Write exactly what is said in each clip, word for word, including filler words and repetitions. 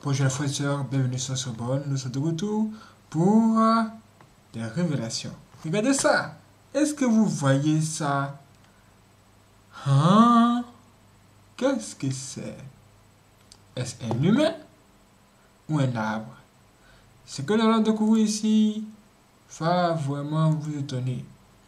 Bonjour frères et sœurs, bienvenue sur Sorbonne. Nous sommes de retour pour euh, des révélations. Regardez ça. Est-ce que vous voyez ça? Hein? Qu'est-ce que c'est? Est-ce un humain ou un arbre? Ce que nous allons découvrir ici va vraiment vous étonner.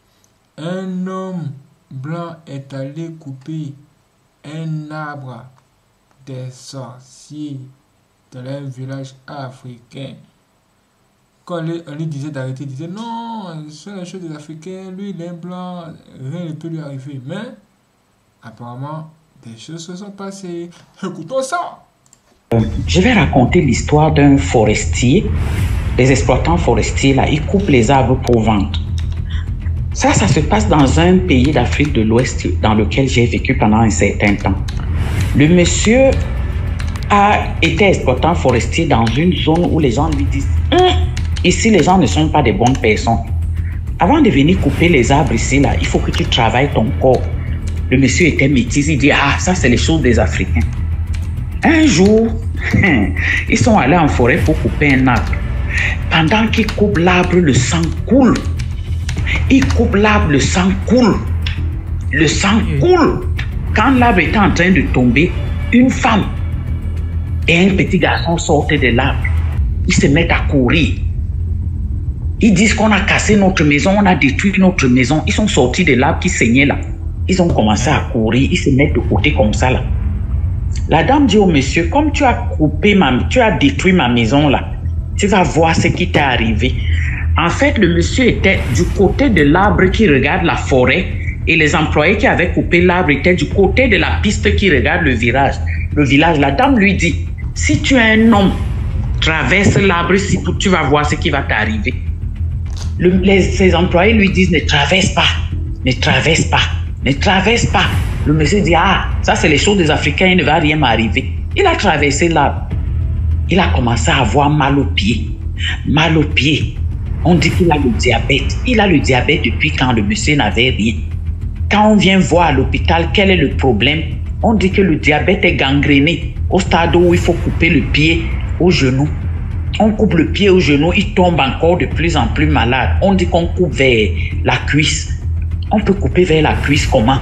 Un homme blanc est allé couper un arbre des sorciers dans un village africain. Quand on lui disait d'arrêter, il disait non, ce sont les choses des Africains, lui il est blanc, rien ne peut lui arriver. Mais apparemment, des choses se sont passées. Écoutons ça. Je vais raconter l'histoire d'un forestier. Les exploitants forestiers, là, ils coupent les arbres pour vendre. Ça, ça se passe dans un pays d'Afrique de l'Ouest dans lequel j'ai vécu pendant un certain temps. Le monsieur a été exploitant forestier dans une zone où les gens lui disent hm, ici les gens ne sont pas des bonnes personnes. Avant de venir couper les arbres ici, là, il faut que tu travailles ton corps. Le monsieur était métis, il dit ah, ça c'est les choses des Africains. Un jour, ils sont allés en forêt pour couper un arbre. Pendant qu'ils coupent l'arbre, le sang coule. Ils coupent l'arbre, le sang coule. Le sang coule. Quand l'arbre était en train de tomber, une femme et un petit garçon sortent de l'arbre. Ils se mettent à courir. Ils disent qu'on a cassé notre maison, on a détruit notre maison. Ils sont sortis de l'arbre qui saignait là. Ils ont commencé à courir, ils se mettent de côté comme ça là. La dame dit au monsieur, comme tu as coupé ma, tu as détruit ma maison là, tu vas voir ce qui t'est arrivé. En fait, le monsieur était du côté de l'arbre qui regarde la forêt et les employés qui avaient coupé l'arbre étaient du côté de la piste qui regarde le village. Le village, la dame lui dit, si tu es un homme, traverse l'arbre, si tu vas voir ce qui va t'arriver. Le, les, ses employés lui disent, ne traverse pas, ne traverse pas, ne traverse pas. Le monsieur dit, ah, ça c'est les choses des Africains, il ne va rien m'arriver. Il a traversé l'arbre. Il a commencé à avoir mal aux pieds. Mal aux pieds. On dit qu'il a le diabète. Il a le diabète depuis quand le monsieur n'avait rien. Quand on vient voir à l'hôpital quel est le problème, on dit que le diabète est gangréné au stade où il faut couper le pied au genou. On coupe le pied au genou, il tombe encore de plus en plus malade. On dit qu'on coupe vers la cuisse. On peut couper vers la cuisse comment?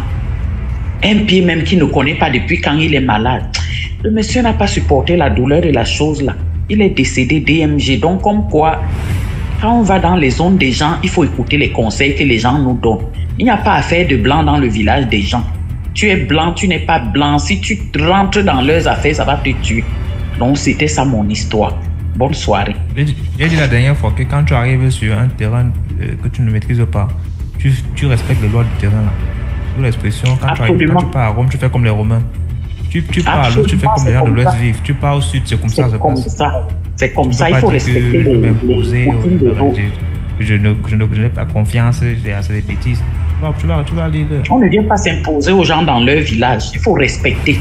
Un pied même qui ne connaît pas depuis quand il est malade. Le monsieur n'a pas supporté la douleur de la chose là. Il est décédé D M G. Donc comme quoi, quand on va dans les zones des gens, il faut écouter les conseils que les gens nous donnent. Il n'y a pas à faire de blanc dans le village des gens. Tu es blanc, tu n'es pas blanc. Si tu rentres dans leurs affaires, ça va te tuer. Donc c'était ça mon histoire. Bonne soirée. J'ai dit la dernière fois que quand tu arrives sur un terrain euh, que tu ne maîtrises pas, tu, tu respectes les lois du terrain là. D'où l'expression, quand tu, arrives, quand tu pars à Rome, tu fais comme les Romains. Tu, tu pars à l'ouest, tu fais comme les gens de l'ouest vivent. Tu pars au sud, c'est comme ça. C'est comme ça. C'est comme ça, il faut respecter les, les routines de l'eau. Je ne, je ne, je n'ai pas confiance, c'est des bêtises. Tu vas, tu vas aller là. On ne vient pas s'imposer aux gens dans leur village. Il faut respecter.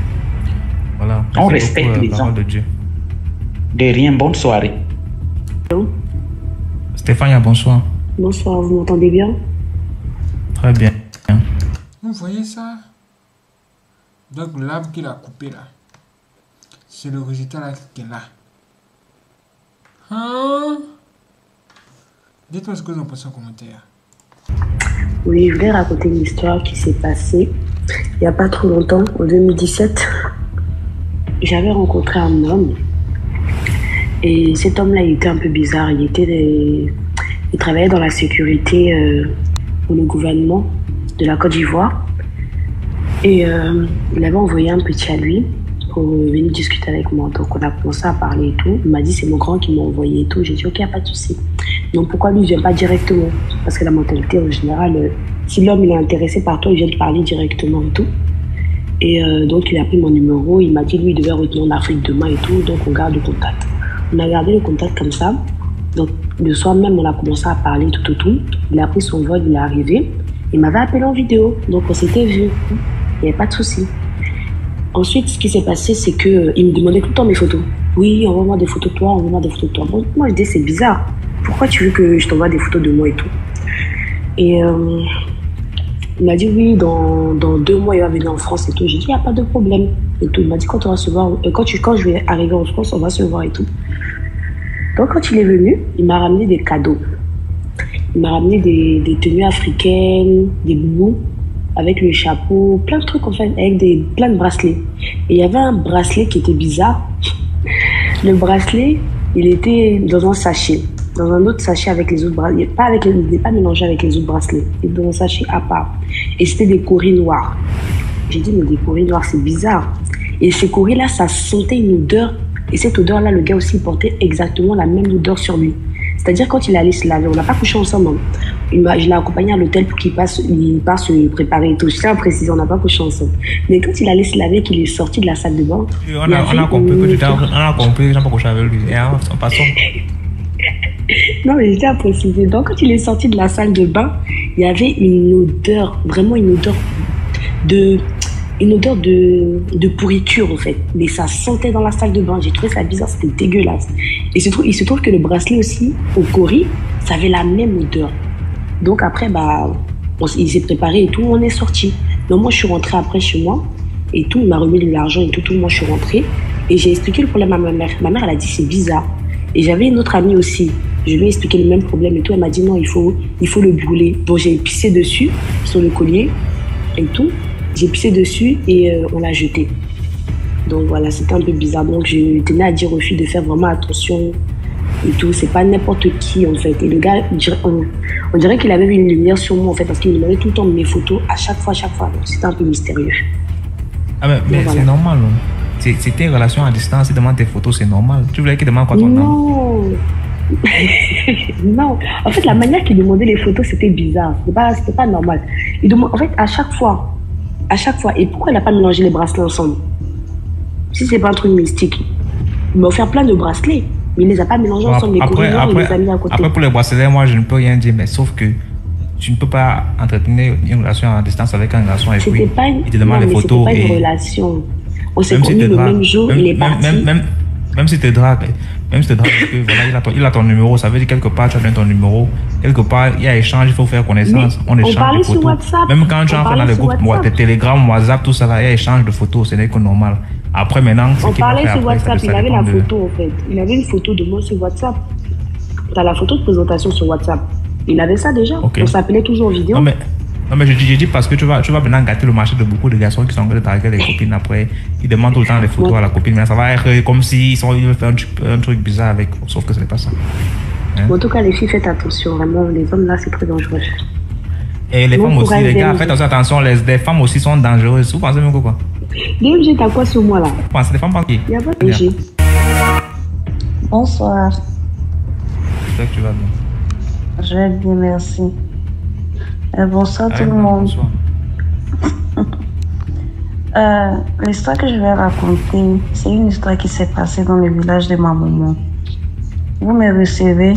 Voilà. On respecte beaucoup, les gens. De Dieu. De rien, bonne soirée. Allô? Stéphania, bonsoir. Bonsoir, vous m'entendez bien? Très bien. Vous voyez ça? Donc l'arbre qu'il a coupé là, c'est le résultat là qui est là. Hein? Dites-moi ce que vous en pensez en commentaire. Oui, je voulais raconter une histoire qui s'est passée il n'y a pas trop longtemps, en deux mille dix-sept. J'avais rencontré un homme et cet homme-là, il était un peu bizarre. Il, était des... il travaillait dans la sécurité euh, pour le gouvernement de la Côte d'Ivoire. Et euh, il avait envoyé un petit à lui pour venir discuter avec moi. Donc on a commencé à parler et tout. Il m'a dit c'est mon grand qui m'a envoyé et tout. J'ai dit ok, pas de souci. Donc pourquoi lui il vient pas directement? Parce que la mentalité en général, euh, si l'homme il est intéressé par toi, il vient te parler directement et tout. Et euh, donc il a pris mon numéro. Il m'a dit lui il devait retourner en Afrique demain et tout. Donc on garde le contact. On a gardé le contact comme ça. Donc le soir même on a commencé à parler tout tout tout. Il a pris son vol, il est arrivé. Il m'avait appelé en vidéo. Donc on s'était vu. Il n'y avait pas de souci. Ensuite, ce qui s'est passé, c'est qu'il euh, me demandait tout le temps mes photos. Oui, envoie-moi des photos de toi, envoie-moi des photos de toi. Bon, moi, je dis, c'est bizarre. Pourquoi tu veux que je t'envoie des photos de moi et tout? Et euh, il m'a dit, oui, dans, dans deux mois, il va venir en France et tout. J'ai dit, il n'y a pas de problème. et tout. Il m'a dit quand on va se voir, euh, quand, tu, quand je vais arriver en France, on va se voir et tout. Donc quand il est venu, il m'a ramené des cadeaux. Il m'a ramené des, des tenues africaines, des boubous, avec le chapeau, plein de trucs en fait, avec des, plein de bracelets. Et il y avait un bracelet qui était bizarre. Le bracelet, il était dans un sachet, dans un autre sachet avec les autres bracelets. Pas avec les, il n'était pas mélangé avec les autres bracelets. Il était dans un sachet à part. Et c'était des coris noirs. J'ai dit, mais des coris noirs, c'est bizarre. Et ces coris-là, ça sentait une odeur. Et cette odeur-là, le gars aussi portait exactement la même odeur sur lui. C'est-à-dire quand il allait se laver, on n'a pas couché ensemble. Hein. Il m'a, je l'ai accompagné à l'hôtel pour qu'il passe, il passe se préparer et tout. Je tiens à préciser, on n'a pas couché ensemble. Mais quand il allait se laver, qu'il est sorti de la salle de bain. On a, on a compris que tu t'as, on a compris que j'ai pas couché avec lui. Et en passant. Non, mais je tiens à préciser. Donc quand il est sorti de la salle de bain, il y avait une odeur, vraiment une odeur de. Une odeur de, de pourriture en fait, mais ça sentait dans la salle de bain. J'ai trouvé ça bizarre, c'était dégueulasse. Et se trouve, il se trouve que le bracelet aussi, au cori, ça avait la même odeur. Donc après, bah, on, il s'est préparé et tout, on est sorti. Donc moi, je suis rentrée après chez moi et tout, il m'a remis de l'argent et tout, tout. Moi, je suis rentrée et j'ai expliqué le problème à ma mère. Ma mère, elle a dit c'est bizarre. Et j'avais une autre amie aussi. Je lui ai expliqué le même problème et tout. Elle m'a dit non, il faut, il faut le brûler. Bon, j'ai pissé dessus sur le collier et tout. J'ai pissé dessus et euh, on l'a jeté. Donc voilà, c'était un peu bizarre. Donc je tenais à dire aux filles de faire vraiment attention et tout. C'est pas n'importe qui en fait. Et le gars, on, on dirait qu'il avait une lumière sur moi en fait parce qu'il me demandait tout le temps mes photos à chaque fois, à chaque fois. Donc c'était un peu mystérieux. Ah mais, mais voilà. C'est normal. Hein. C'était une relation à distance. Il demande tes photos, c'est normal. Tu voulais qu'il demande quoi ton nom? Non. Non. En fait, la manière qu'il demandait les photos, c'était bizarre. C'était pas, c'était pas normal. Il demande, en fait, à chaque fois. À chaque fois. Et pourquoi il n'a pas mélangé les bracelets ensemble? Si c'est pas un truc mystique. Il m'a offert plein de bracelets, mais il les a pas mélangés ensemble. Les après, après, il les a mis à côté. Après, pour les bracelets, moi, je ne peux rien dire, mais sauf que tu ne peux pas entretenir une relation à distance avec un garçon et puis pas une... il te demande non, des photos. C'était pas une et... relation. On s'est même connus si le drague, même jour, même, il est même, parti. Même, même, même si tu dragues, même si tu dragues, que, voilà, il, a ton, il a ton numéro, ça veut dire quelque part tu as donné ton numéro, quelque part il y a échange, il faut faire connaissance, mais on échange on parlait de photos. Sur WhatsApp. Même quand tu entres dans les groupes, ouais, tes Telegram, WhatsApp, tout ça, là, il y a échange de photos, ce n'est que normal. Après maintenant, on parlait sur après, WhatsApp, ça, il avait la de... photo en fait. Il avait une photo de moi sur WhatsApp. Tu as la photo de présentation sur WhatsApp. Il avait ça déjà. Okay. On s'appelait toujours en vidéo. Non mais, non, mais je, dis, je dis parce que tu vas, tu vas maintenant gâter le marché de beaucoup de garçons qui sont en train de draguer les copines après. Ils demandent tout le temps les photos ouais. à la copine. Mais ça va être comme s'ils sont, ils veulent faire un, un truc bizarre avec. Sauf que ce n'est pas ça. Hein? Bon, en tout cas, les filles, faites attention. Vraiment, les hommes là, c'est très dangereux. Et les bon femmes aussi, les gars, faites attention. Les, les femmes aussi sont dangereuses. Vous pensez même quoi? D M G, t'as quoi sur moi là? Vous pensez les femmes pensent qui? Il n'y a pas de D M G. Bonsoir. J'espère que tu vas bien. Je vais bien, merci. Euh, bonsoir Allez, tout le monde. Bonsoir. euh, l'histoire que je vais raconter, c'est une histoire qui s'est passée dans le village de ma maman. Vous me recevez?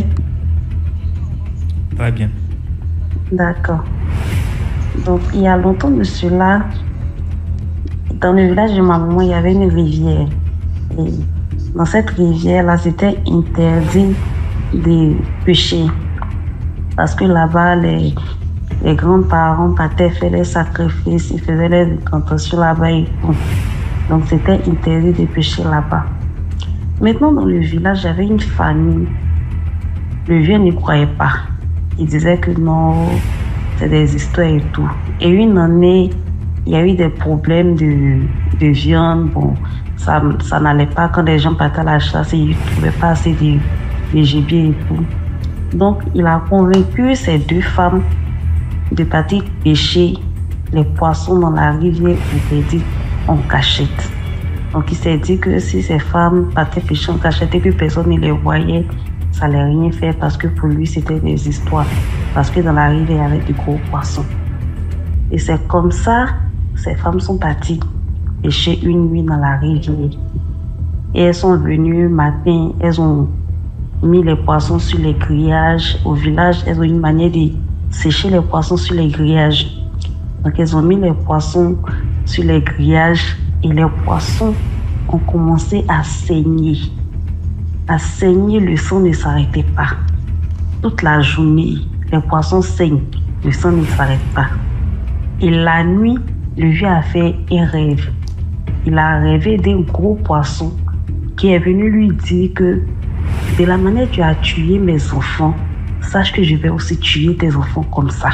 Très bien. D'accord. Donc, il y a longtemps de cela, dans le village de ma maman, il y avait une rivière. Et dans cette rivière-là, c'était interdit de pêcher. Parce que là-bas, les, les grands-parents partaient faire les sacrifices, ils faisaient les incantations là-bas et tout. Donc, c'était interdit de pêcher là-bas. Maintenant, dans le village, j'avais une famille. Le vieux n'y croyait pas. Il disait que non, c'est des histoires et tout. Et une année, il y a eu des problèmes de, de viande. Bon, ça, ça n'allait pas quand les gens partaient à la chasse et ils ne trouvaient pas assez de, de gibier et tout. Donc, il a convaincu ces deux femmes de partir pêcher les poissons dans la rivière interdite en cachette. Donc, il s'est dit que si ces femmes partaient pêcher en cachette et que personne ne les voyait, ça n'allait rien faire parce que pour lui, c'était des histoires. Parce que dans la rivière, il y avait de gros poissons. Et c'est comme ça, ces femmes sont parties pêcher une nuit dans la rivière. Et elles sont venues matin, elles ont mis les poissons sur les grillages. Au village, elles ont une manière de sécher les poissons sur les grillages. Donc, elles ont mis les poissons sur les grillages et les poissons ont commencé à saigner. À saigner, le sang ne s'arrêtait pas. Toute la journée, les poissons saignent, le sang ne s'arrête pas. Et la nuit, le vieux a fait un rêve. il a rêvé d'un gros poisson qui est venu lui dire que de la manière dont tu as tué mes enfants, sache que je vais aussi tuer tes enfants comme ça.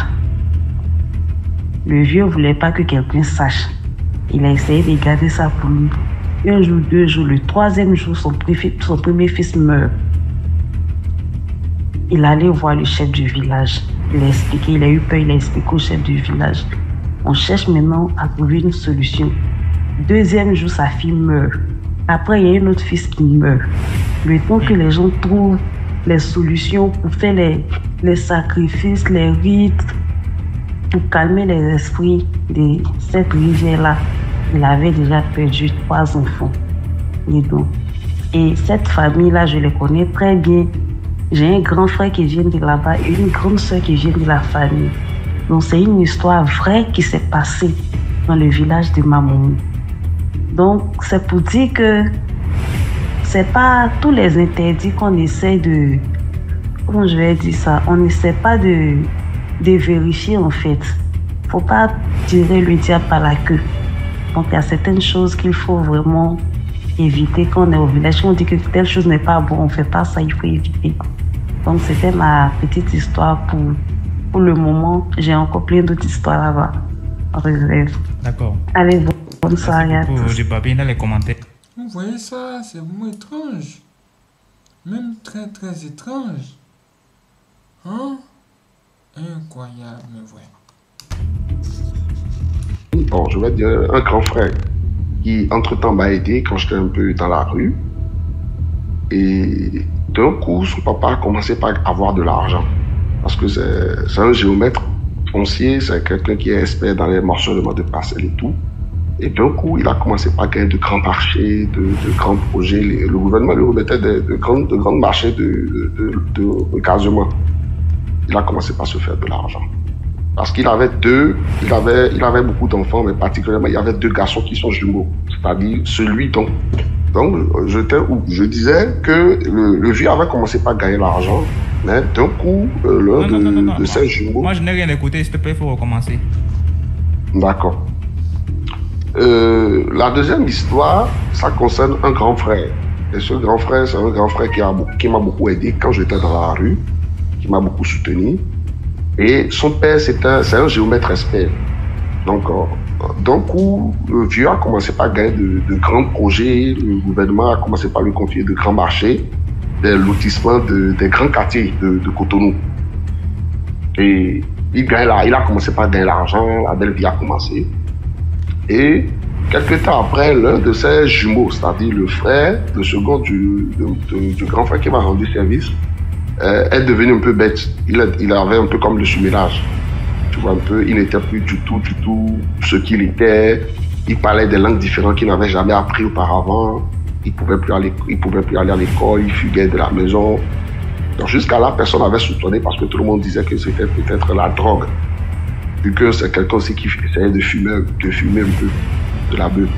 Le vieux ne voulait pas que quelqu'un sache. Il a essayé de garder ça pour lui. Un jour, deux jours, le troisième jour, son, son premier fils meurt. Il allait voir le chef du village. Il a expliqué, il a eu peur, il a expliqué au chef du village. On cherche maintenant à trouver une solution. Deuxième jour, sa fille meurt. Après, il y a un autre fils qui meurt. Le temps que les gens trouvent les solutions pour faire les, les sacrifices, les rites, pour calmer les esprits de cette rivière-là, il avait déjà perdu trois enfants. Et, donc, et cette famille-là, je les connais très bien. J'ai un grand frère qui vient de là-bas et une grande soeur qui vient de la famille. Donc c'est une histoire vraie qui s'est passée dans le village de Mamou. Donc c'est pour dire que c'est pas tous les interdits qu'on essaie de... Comment je vais dire ça? On n'essaie pas de, de vérifier en fait. Faut pas tirer le diable par la queue. Donc il y a certaines choses qu'il faut vraiment éviter quand on est au village. Si on dit que telle chose n'est pas bon, on fait pas ça, il faut éviter. Donc c'était ma petite histoire pour, pour le moment. J'ai encore plein d'autres histoires là-bas en réserve. D'accord. Allez, bon, bonne soirée à tous. Du papier dans les commentaires. Vous voyez ça, c'est vraiment étrange. Même très très étrange. Hein? Incroyable, mais vrai. Bon, je vais dire un grand frère qui entre-temps m'a aidé quand j'étais un peu dans la rue. Et d'un coup, son papa a commencé par avoir de l'argent. Parce que c'est un géomètre foncier, c'est quelqu'un qui est expert dans les morcellements de parcelles et tout. Et d'un coup, il a commencé par gagner de grands marchés, de, de grands projets. Le, le gouvernement lui remettait de, de, grands, de grands marchés de, de, de, de gazement. Il a commencé par se faire de l'argent. Parce qu'il avait deux, il avait, il avait beaucoup d'enfants, mais particulièrement, il y avait deux garçons qui sont jumeaux. C'est-à-dire celui dont... Donc, je, je disais que le, le vieux avait commencé par gagner l'argent, mais d'un coup, euh, l'un de, non, non, non, de ses jumeaux... Moi, je n'ai rien écouté, s'il te plaît, il faut recommencer. D'accord. Euh, la deuxième histoire, ça concerne un grand frère. Et ce grand frère, c'est un grand frère qui, a, qui m'a beaucoup aidé quand j'étais dans la rue, qui m'a beaucoup soutenu. Et son père, c'est un, un géomètre expert. Donc, euh, d'un coup, le vieux a commencé par gagner de, de grands projets. Le gouvernement a commencé par lui confier de grands marchés, des lotissements de, des grands quartiers de, de Cotonou. Et il, gagne là, il a commencé par gagner l'argent, la belle vie a commencé. Et quelques temps après, l'un de ses jumeaux, c'est-à-dire le frère, le second du, de, de, du grand frère qui m'a rendu service, euh, est devenu un peu bête. Il, a, il avait un peu comme le surménage. Tu vois, un peu, il n'était plus du tout, du tout ce qu'il était. Il parlait des langues différentes qu'il n'avait jamais appris auparavant. Il ne pouvait plus aller, il pouvait plus aller à l'école, il fuguait de la maison. Donc jusqu'à là, personne n'avait soupçonné parce que tout le monde disait que c'était peut-être la drogue. Vu que c'est quelqu'un aussi qui essayait de fumer, de fumer un peu de la beuh.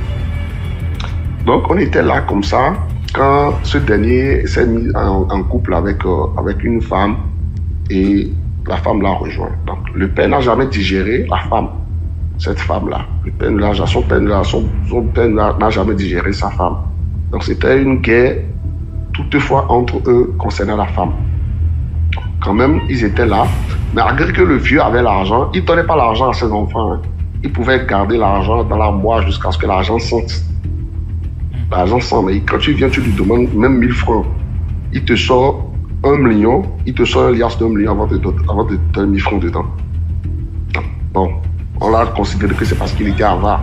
Donc on était là comme ça quand ce dernier s'est mis en, en couple avec, euh, avec une femme et la femme l'a rejoint. Donc le père n'a jamais digéré la femme, cette femme-là. Le père n'a son père, son, son père n'a jamais digéré sa femme. Donc c'était une guerre toutefois entre eux concernant la femme. Quand même, ils étaient là. Mais malgré que le vieux avait l'argent, il ne donnait pas l'argent à ses enfants. Hein. Il pouvait garder l'argent dans la moire jusqu'à ce que l'argent sente. L'argent sent, mais quand tu viens, tu lui demandes même mille francs. Il te sort un million, il te sort un liasse d'un million avant de te donner mille francs dedans. Bon, on l'a considéré que c'est parce qu'il était avare.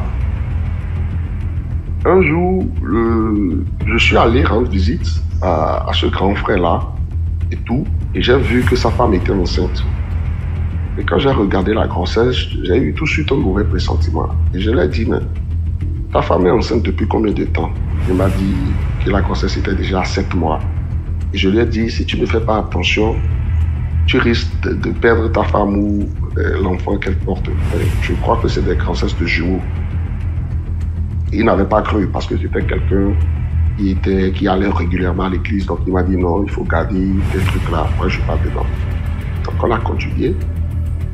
Un jour, le... je suis allé rendre visite à, à ce grand frère-là et tout, et j'ai vu que sa femme était enceinte. Et quand j'ai regardé la grossesse, j'ai eu tout de suite un mauvais pressentiment. Et je lui ai dit, mais ta femme est enceinte depuis combien de temps? Il m'a dit que la grossesse était déjà à sept mois. Et je lui ai dit, si tu ne fais pas attention, tu risques de, de perdre ta femme ou euh, l'enfant qu'elle porte. Et je crois que c'est des grossesses de jumeaux. Il n'avait pas cru parce que c'était quelqu'un qui, était, qui allait régulièrement à l'église. Donc il m'a dit non, il faut garder des trucs là. Moi, je ne suis pas dedans. Donc on a continué.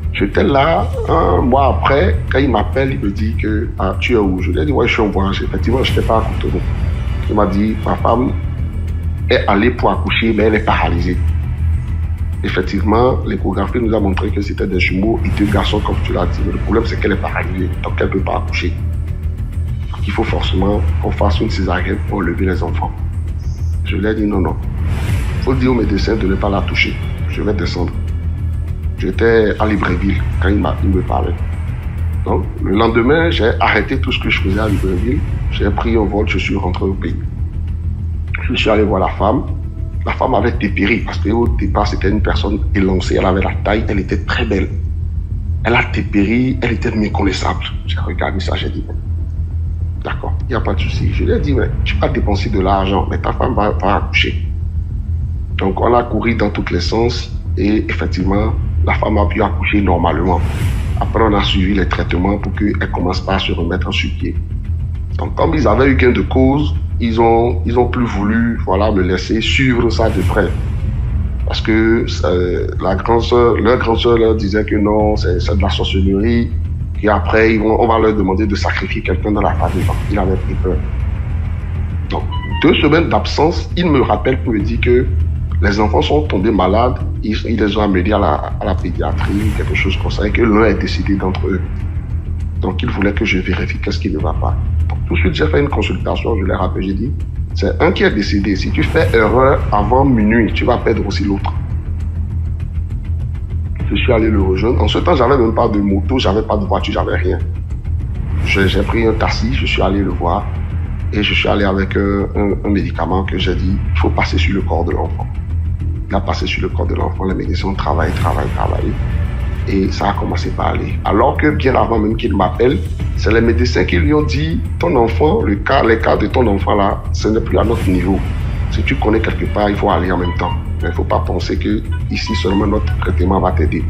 J'étais là, un mois après, quand il m'appelle, il me dit que ah, tu es où? Je lui ai dit, ouais, je suis en voyage. Effectivement, je n'étais pas à Cotonou. Il m'a dit, ma femme est allée pour accoucher, mais elle est paralysée. Effectivement, l'échographie nous a montré que c'était des jumeaux et deux garçons, comme tu l'as dit. Mais le problème, c'est qu'elle est paralysée, donc elle ne peut pas accoucher. Donc il faut forcément qu'on fasse une césarienne pour enlever les enfants. Je lui ai dit, non, non. Il faut dire au médecin de ne pas la toucher. Je vais descendre. J'étais à Libreville quand il, m'a, il me parlait. Donc, le lendemain, j'ai arrêté tout ce que je faisais à Libreville. J'ai pris un vol, je suis rentré au pays. Je suis allé voir la femme. La femme avait dépéri parce qu'au départ, c'était une personne élancée. Elle avait la taille, elle était très belle. Elle a dépéri, elle était méconnaissable. J'ai regardé ça, j'ai dit, d'accord, il n'y a pas de souci. Je lui ai dit, mais tu vas dépenser de l'argent, mais ta femme va, va accoucher. Donc, on a couru dans tous les sens et effectivement, la femme a pu accoucher normalement. Après, on a suivi les traitements pour qu'elle ne commence pas à se remettre sur pied. Donc, comme ils avaient eu gain de cause, ils ont, ils ont plus voulu, voilà, me laisser suivre ça de près. Parce que euh, la grande soeur, leur grande soeur leur disait que non, c'est de la sorcellerie. Et après, ils vont, on va leur demander de sacrifier quelqu'un dans la famille. Donc, il avait pris peur. Donc, deux semaines d'absence, il me rappelle pour me dire que les enfants sont tombés malades, ils, ils les ont amenés à la, à la pédiatrie, quelque chose comme ça, et que l'un est décédé d'entre eux. Donc, il voulait que je vérifie qu'est-ce qui ne va pas. Donc, tout de suite, j'ai fait une consultation, je l'ai rappelé, j'ai dit, c'est un qui est décédé. Si tu fais erreur avant minuit, tu vas perdre aussi l'autre. Je suis allé le rejoindre. En ce temps, j'avais même pas de moto, j'avais pas de voiture, j'avais rien. J'ai pris un taxi, je suis allé le voir, et je suis allé avec un, un, un médicament que j'ai dit, il faut passer sur le corps de l'enfant. Il a passé sur le corps de l'enfant, les médecins travaillent, travaillent, travaillent. Et ça a commencé par aller. Alors que bien avant même qu'il m'appelle, c'est les médecins qui lui ont dit, ton enfant, le cas, les cas de ton enfant là, ce n'est plus à notre niveau. Si tu connais quelque part, il faut aller en même temps. Mais il ne faut pas penser que ici seulement notre traitement va t'aider.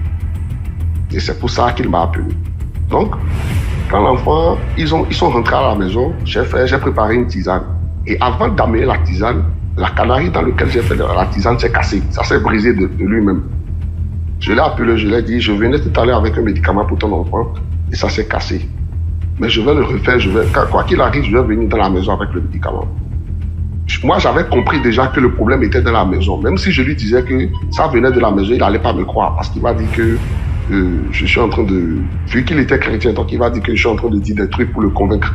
Et c'est pour ça qu'il m'a appelé. Donc, quand l'enfant, ils, ont, ils sont rentrés à la maison, j'ai préparé une tisane. Et avant d'amener la tisane, la canarie dans laquelle j'ai fait la tisane s'est cassée. Ça s'est brisé de, de lui-même. Je l'ai appelé, je lui ai dit, je venais tout à l'heure avec un médicament pour ton enfant et ça s'est cassé. Mais je vais le refaire, je vais, quoi qu'il arrive, je vais venir dans la maison avec le médicament. Moi, j'avais compris déjà que le problème était dans la maison. Même si je lui disais que ça venait de la maison, il n'allait pas me croire parce qu'il m'a dit que euh, je suis en train de... Vu qu'il était chrétien, donc il m'a dit que je suis en train de dire des trucs pour le convaincre.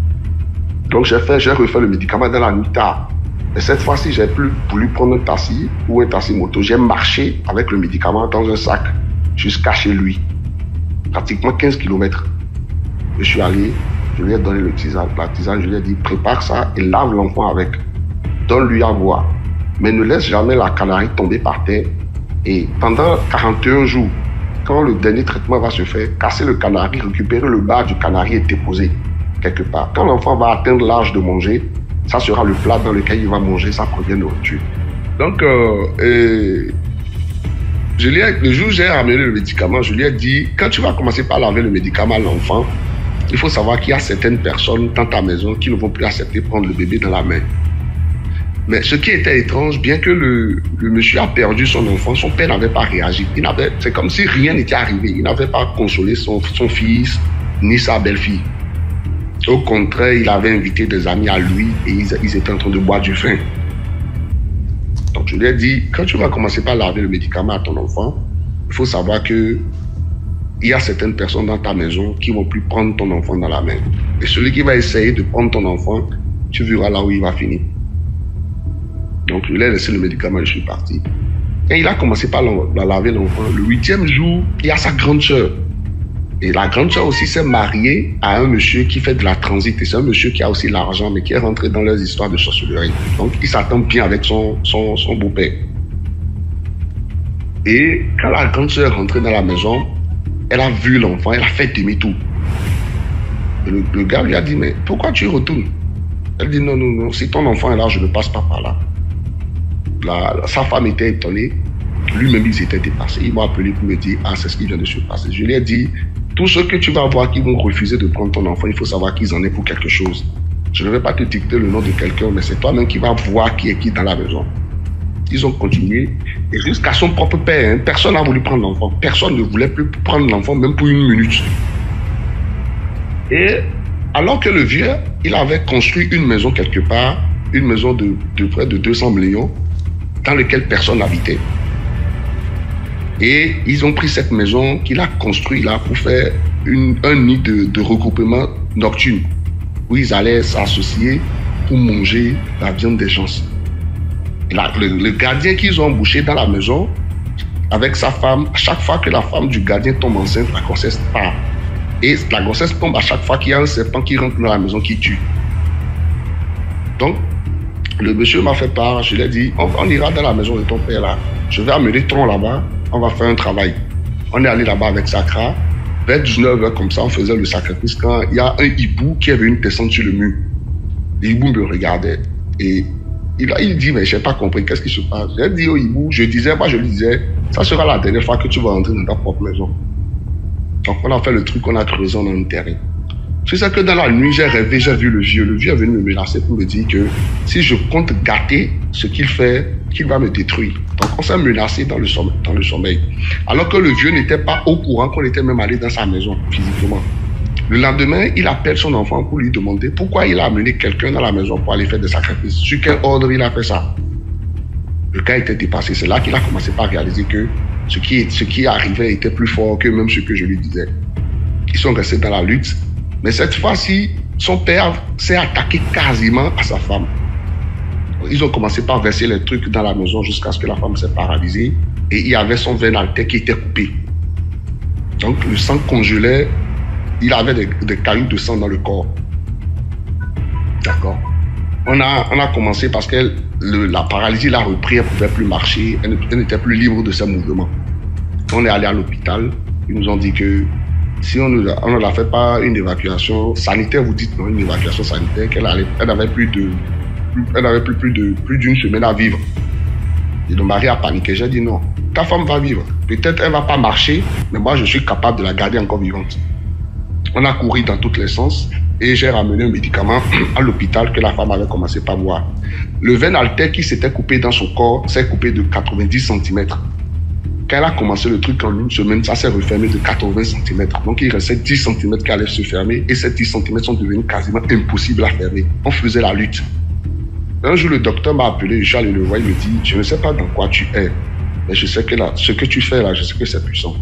Donc j'ai fait, j'ai refait le médicament dans la nuit tard. Et cette fois-ci, j'ai plus voulu prendre un taxi ou un taxi moto. J'ai marché avec le médicament dans un sac jusqu'à chez lui. Pratiquement quinze kilomètres. Je suis allé, je lui ai donné le tisane. La tisane, je lui ai dit, prépare ça et lave l'enfant avec. Donne-lui à boire. Mais ne laisse jamais la canarie tomber par terre. Et pendant quarante et un jours, quand le dernier traitement va se faire, casser le canari, récupérer le bas du canari et déposer quelque part. Quand l'enfant va atteindre l'âge de manger, ça sera le plat dans lequel il va manger sa première nourriture. Donc, euh, euh, je lui ai, le jour où j'ai amené le médicament, je lui ai dit, quand tu vas commencer par laver le médicament à l'enfant, il faut savoir qu'il y a certaines personnes dans ta maison qui ne vont plus accepter de prendre le bébé dans la main. Mais ce qui était étrange, bien que le, le monsieur a perdu son enfant, son père n'avait pas réagi. C'est comme si rien n'était arrivé. Il n'avait pas consolé son, son fils ni sa belle-fille. Au contraire, il avait invité des amis à lui et ils, ils étaient en train de boire du vin. Donc je lui ai dit, quand tu vas commencer par laver le médicament à ton enfant, il faut savoir que il y a certaines personnes dans ta maison qui ne vont plus prendre ton enfant dans la main. Et celui qui va essayer de prendre ton enfant, tu verras là où il va finir. Donc je lui ai laissé le médicament et je suis parti. Et il a commencé par la, la laver l'enfant. Le huitième jour, il y a sa grande sœur. Et la grande sœur aussi s'est mariée à un monsieur qui fait de la transit. Et c'est un monsieur qui a aussi l'argent, mais qui est rentré dans leurs histoires de sorcellerie. Donc, il s'attend bien avec son, son, son beau-père. Et quand la grande sœur est rentrée dans la maison, elle a vu l'enfant, elle a fait demi-tour. Le, le gars lui a dit, mais pourquoi tu retournes? Elle dit, non, non, non, si ton enfant est là, je ne passe pas par là. La, la, sa femme était étonnée. Lui-même, il s'était dépassé. Il m'a appelé pour me dire, ah, c'est ce qui vient de se passer. Je lui ai dit, tous ceux que tu vas voir qui vont refuser de prendre ton enfant, il faut savoir qu'ils en aient pour quelque chose. Je ne vais pas te dicter le nom de quelqu'un, mais c'est toi-même qui vas voir qui est qui dans la maison. Ils ont continué. Et jusqu'à son propre père, hein, personne n'a voulu prendre l'enfant. Personne ne voulait plus prendre l'enfant, même pour une minute. Et alors que le vieux, il avait construit une maison quelque part, une maison de, de près de deux cents millions, dans laquelle personne n'habitait. Et ils ont pris cette maison qu'il a construite là pour faire une, un nid de, de regroupement nocturne, où ils allaient s'associer pour manger la viande des gens. La, le, le gardien qu'ils ont embauché dans la maison, avec sa femme, à chaque fois que la femme du gardien tombe enceinte, la grossesse part. Et la grossesse tombe à chaque fois qu'il y a un serpent qui rentre dans la maison qui tue. Donc, le monsieur m'a fait part, je lui ai dit, on, on ira dans la maison de ton père là. Je vais amener Tron là-bas, on va faire un travail. On est allé là-bas avec Sakra. Vers dix-neuf heures comme ça, on faisait le sacrifice quand il y a un hibou qui est venu descendre sur le mur. L'hibou me regardait et il, il dit, mais je n'ai pas compris, qu'est-ce qui se passe? J'ai dit au hibou, je disais, moi je lui disais, ça sera la dernière fois que tu vas entrer dans ta propre maison. Donc on a fait le truc, on a creusé, on a enterré. C'est ça que dans la nuit, j'ai rêvé, j'ai vu le vieux. Le vieux est venu me menacer pour me dire que si je compte gâter ce qu'il fait, qu'il va me détruire. Donc on s'est menacé dans le sommeil, dans le sommeil. Alors que le vieux n'était pas au courant qu'on était même allé dans sa maison, physiquement. Le lendemain, il appelle son enfant pour lui demander pourquoi il a amené quelqu'un dans la maison pour aller faire des sacrifices. Sur quel ordre il a fait ça? Le gars était dépassé. C'est là qu'il a commencé par réaliser que ce qui, ce qui arrivait était plus fort que même ce que je lui disais. Ils sont restés dans la lutte. Mais cette fois-ci, son père s'est attaqué quasiment à sa femme. Ils ont commencé par verser les trucs dans la maison jusqu'à ce que la femme s'est paralysée. Et il y avait son veine altère qui était coupé. Donc le sang congelait. Il avait des, des cailloux de sang dans le corps. D'accord. On a, on a commencé parce que le, la paralysie l'a repris, elle ne pouvait plus marcher, elle, elle n'était plus libre de ses mouvements. On est allé à l'hôpital. Ils nous ont dit que si on ne on la fait pas une évacuation sanitaire, vous dites non, une évacuation sanitaire, qu'elle allait, elle avait plus de, elle avait plus, plus de, plus d'une semaine à vivre. Et le mari a paniqué. J'ai dit non, ta femme va vivre. Peut-être elle va pas marcher, mais moi je suis capable de la garder encore vivante. On a couru dans tous les sens et j'ai ramené un médicament à l'hôpital que la femme avait commencé par boire. Le veine altère qui s'était coupé dans son corps s'est coupé de quatre-vingt-dix centimètres. Quand elle a commencé le truc en une semaine, ça s'est refermé de quatre-vingts centimètres. Donc il restait dix centimètres qui allaient se fermer et ces dix centimètres sont devenus quasiment impossibles à fermer. On faisait la lutte. Un jour, le docteur m'a appelé, je suis allé le voir, il me dit, je ne sais pas dans quoi tu es, mais je sais que là, ce que tu fais là, je sais que c'est puissant.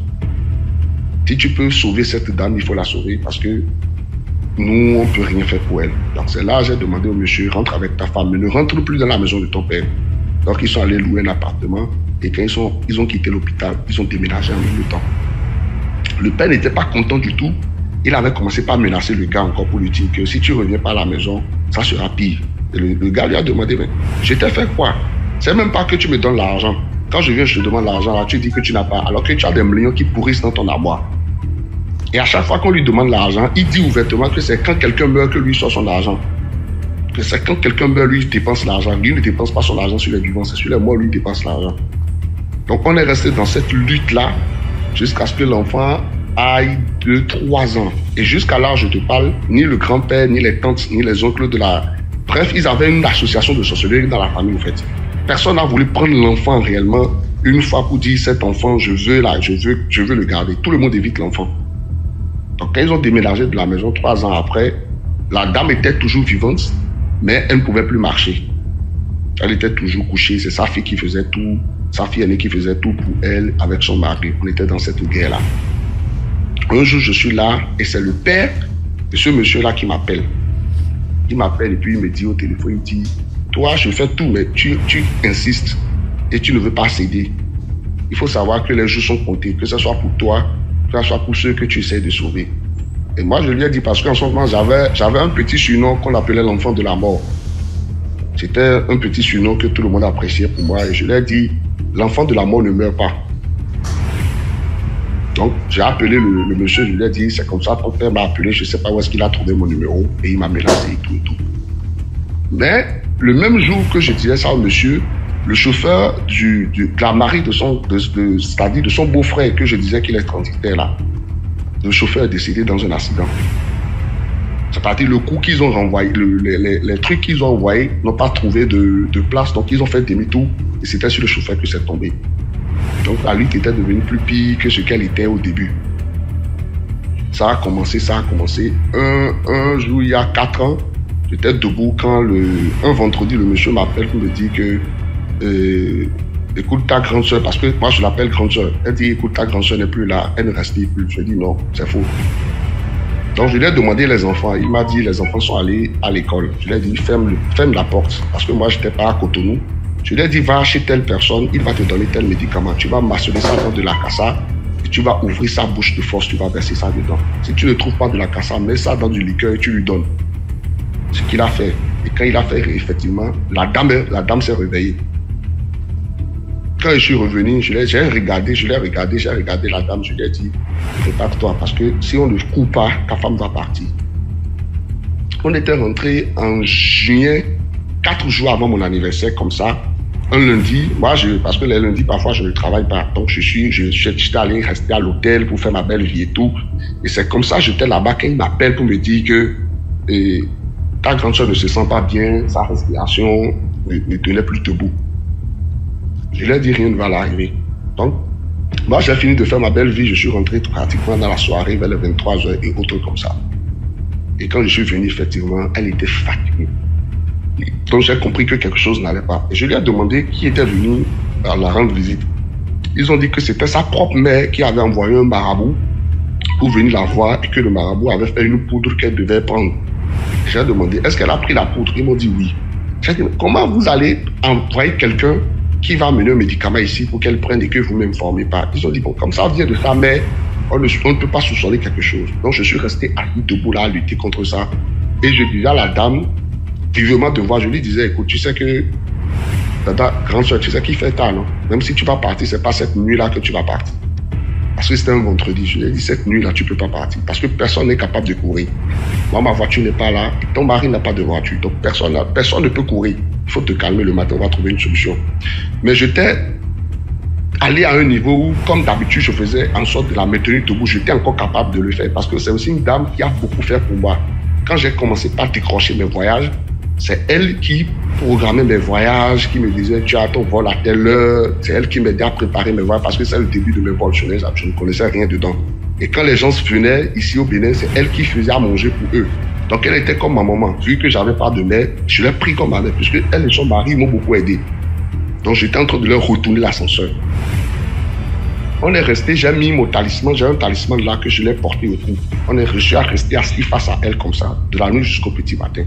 Si tu peux sauver cette dame, il faut la sauver parce que nous, on ne peut rien faire pour elle. Donc c'est là, j'ai demandé au monsieur, rentre avec ta femme, mais ne rentre plus dans la maison de ton père. Donc ils sont allés louer un appartement et quand ils, sont, ils ont quitté l'hôpital, ils ont déménagé en même temps. Le père n'était pas content du tout. Il avait commencé par menacer le gars encore pour lui dire que si tu ne reviens pas à la maison, ça sera pire. Et le, le gars lui a demandé, mais je t'ai fait quoi? C'est même pas que tu me donnes l'argent. Quand je viens, je te demande l'argent, là, tu dis que tu n'as pas, alors que tu as des millions qui pourrissent dans ton armoire. Et à chaque fois qu'on lui demande l'argent, il dit ouvertement que c'est quand quelqu'un meurt que lui sort son argent. Que c'est quand quelqu'un meurt, lui, il dépense l'argent. Lui ne dépense pas son argent sur les vivants, c'est sur les morts, lui, il dépense l'argent. Donc on est resté dans cette lutte-là jusqu'à ce que l'enfant aille de trois ans. Et jusqu'à là, je te parle, ni le grand-père, ni les tantes, ni les oncles de la... Bref, ils avaient une association de sorcellerie dans la famille, en fait. Personne n'a voulu prendre l'enfant réellement une fois pour dire cet enfant, je veux, là, je veux, je veux le garder. Tout le monde évite l'enfant. Donc quand ils ont déménagé de la maison trois ans après, la dame était toujours vivante, mais elle ne pouvait plus marcher. Elle était toujours couchée, c'est sa fille qui faisait tout, sa fille aînée qui faisait tout pour elle avec son mari. On était dans cette guerre-là. Un jour, je suis là et c'est le père de ce monsieur-là qui m'appelle. Il m'appelle et puis il me dit au téléphone, il dit, toi, je fais tout, mais tu, tu insistes et tu ne veux pas céder. Il faut savoir que les jours sont comptés, que ce soit pour toi, que ce soit pour ceux que tu essaies de sauver. Et moi, je lui ai dit, parce qu'en ce moment, j'avais, j'avais un petit surnom qu'on appelait l'enfant de la mort. C'était un petit surnom que tout le monde appréciait pour moi. Et je lui ai dit, l'enfant de la mort ne meurt pas. Donc, j'ai appelé le, le monsieur, je lui ai dit, c'est comme ça, ton père m'a appelé, je ne sais pas où est-ce qu'il a trouvé mon numéro, et il m'a menacé et tout et tout. Mais, le même jour que je disais ça au monsieur, le chauffeur du, du, de la mariée de son, de, de, c'est-à-dire de son beau-frère, que je disais qu'il est transitaire là, le chauffeur est décédé dans un accident. C'est-à-dire le coup qu'ils ont renvoyé, le, les, les, les trucs qu'ils ont envoyés n'ont pas trouvé de, de place, donc ils ont fait demi-tour et c'était sur le chauffeur que c'est tombé. Donc la lutte était devenue plus pire que ce qu'elle était au début. Ça a commencé, ça a commencé. Un, un jour, il y a quatre ans, j'étais debout quand le, un vendredi, le monsieur m'appelle pour me dire que euh, écoute ta grande soeur, parce que moi je l'appelle grande soeur. Elle dit écoute ta grande soeur n'est plus là, elle ne reste plus. Je dis non, c'est faux. Donc je lui ai demandé les enfants, il m'a dit les enfants sont allés à l'école. Je lui ai dit ferme, ferme la porte, parce que moi je n'étais pas à Cotonou. Je lui ai dit va chez telle personne, il va te donner tel médicament. Tu vas maçonner ça dans de la cassa et tu vas ouvrir sa bouche de force, tu vas verser ça dedans. Si tu ne trouves pas de la cassa, mets ça dans du liqueur et tu lui donnes. Ce qu'il a fait. Et quand il a fait, effectivement, la dame, la dame s'est réveillée. Quand je suis revenu, je l'ai, j'ai regardé, je l'ai regardé, j'ai regardé la dame, je lui ai dit, prépare-toi, parce que si on ne court pas, ta femme va partir. On était rentré en juillet, quatre jours avant mon anniversaire, comme ça, un lundi, moi, je, parce que les lundis, parfois, je ne travaille pas, donc je suis, je, je, j'étais allé rester à l'hôtel pour faire ma belle vie et tout, et c'est comme ça, j'étais là-bas, quand il m'appelle pour me dire que et, ta grande soeur ne se sent pas bien, sa respiration ne, ne tenait plus debout. Je lui ai dit, rien ne va l'arriver. Donc, moi, j'ai fini de faire ma belle vie. Je suis rentré pratiquement dans la soirée vers les vingt-trois heures et autres comme ça. Et quand je suis venu, effectivement, elle était fatiguée. Donc, j'ai compris que quelque chose n'allait pas. Et je lui ai demandé qui était venu à la rendre visite. Ils ont dit que c'était sa propre mère qui avait envoyé un marabout pour venir la voir et que le marabout avait fait une poudre qu'elle devait prendre. J'ai demandé, est-ce qu'elle a pris la poudre? Ils m'ont dit oui. J'ai dit, comment vous allez envoyer quelqu'un qui va amener un médicament ici pour qu'elle prenne et que vous ne m'informez pas? Ils ont dit, bon, comme ça vient de sa mère, on ne, on ne peut pas soupçonner quelque chose. Donc, je suis resté assis debout là à lutter contre ça. Et je disais à la dame, vivement de voir, je lui disais, écoute, tu sais que, ta grande soeur, tu sais qu'il fait tard, non? Même si tu vas partir, ce n'est pas cette nuit-là que tu vas partir. Parce que c'était un vendredi. Je lui ai dit, cette nuit-là, tu ne peux pas partir. Parce que personne n'est capable de courir. Moi, ma voiture n'est pas là. Et ton mari n'a pas de voiture. Donc, personne, personne ne peut courir. Il faut te calmer le matin, on va trouver une solution. Mais j'étais allé à un niveau où, comme d'habitude, je faisais en sorte de la maintenir debout. J'étais encore capable de le faire. Parce que c'est aussi une dame qui a beaucoup fait pour moi. Quand j'ai commencé par décrocher mes voyages, c'est elle qui programmait mes voyages, qui me disait, tu as ton vol à telle heure. C'est elle qui m'aidait à préparer mes voyages parce que c'est le début de mes vols. Je ne connaissais rien dedans. Et quand les gens venaient ici au Bénin, c'est elle qui faisait à manger pour eux. Donc elle était comme ma maman. Vu que j'avais pas de mère, je l'ai pris comme ma mère, puisque elle et son mari m'ont beaucoup aidé. Donc j'étais en train de leur retourner l'ascenseur. On est resté, j'ai mis mon talisman, j'ai un talisman là que je l'ai porté au cou. On est réussi à rester assis face à elle comme ça, de la nuit jusqu'au petit matin.